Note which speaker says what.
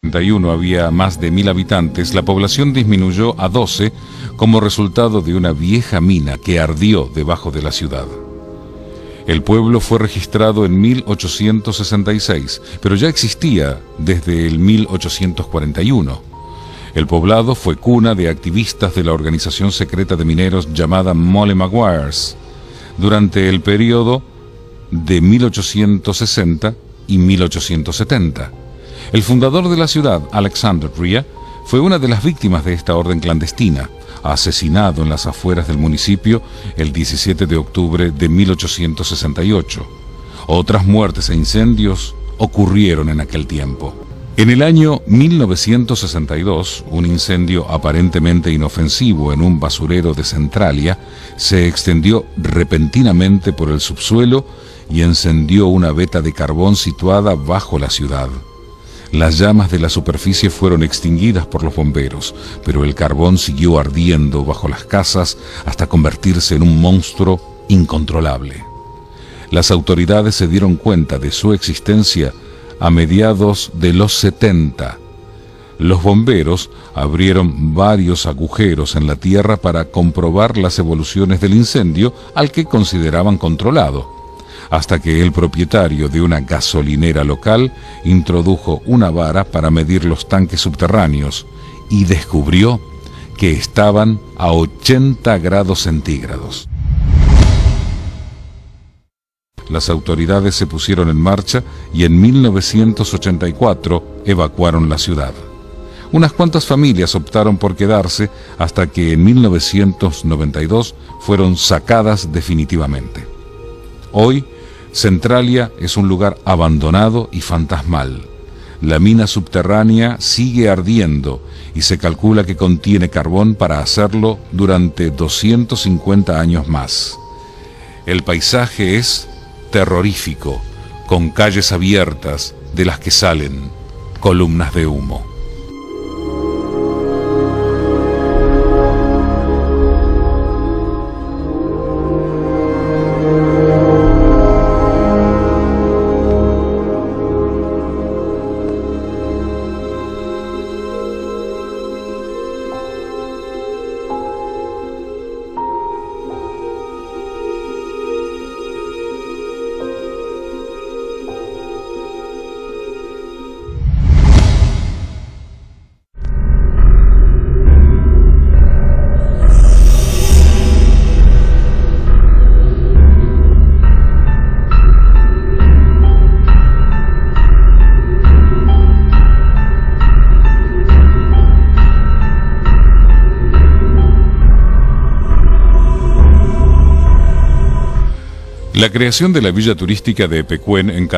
Speaker 1: 1991 había más de 1000 habitantes, la población disminuyó a 12 como resultado de una vieja mina que ardió debajo de la ciudad. El pueblo fue registrado en 1866, pero ya existía desde el 1841. El poblado fue cuna de activistas de la organización secreta de mineros llamada Molly Maguires durante el periodo de 1860 y 1870. El fundador de la ciudad, Alexander Rea, fue una de las víctimas de esta orden clandestina, asesinado en las afueras del municipio el 17 de octubre de 1868. Otras muertes e incendios ocurrieron en aquel tiempo. En el año 1962, un incendio aparentemente inofensivo en un basurero de Centralia se extendió repentinamente por el subsuelo y encendió una veta de carbón situada bajo la ciudad. Las llamas de la superficie fueron extinguidas por los bomberos, pero el carbón siguió ardiendo bajo las casas hasta convertirse en un monstruo incontrolable. Las autoridades se dieron cuenta de su existencia a mediados de los 70. Los bomberos abrieron varios agujeros en la tierra para comprobar las evoluciones del incendio al que consideraban controlado, hasta que el propietario de una gasolinera local introdujo una vara para medir los tanques subterráneos y descubrió que estaban a 80 grados centígrados. Las autoridades se pusieron en marcha y en 1984 evacuaron la ciudad. Unas cuantas familias optaron por quedarse hasta que en 1992 fueron sacadas definitivamente. Hoy, Centralia es un lugar abandonado y fantasmal. La mina subterránea sigue ardiendo y se calcula que contiene carbón para hacerlo durante 250 años más. El paisaje es terrorífico, con calles abiertas de las que salen columnas de humo. La creación de la villa turística de Epecuén en Carué data de la década de 1920. Gran número de turistas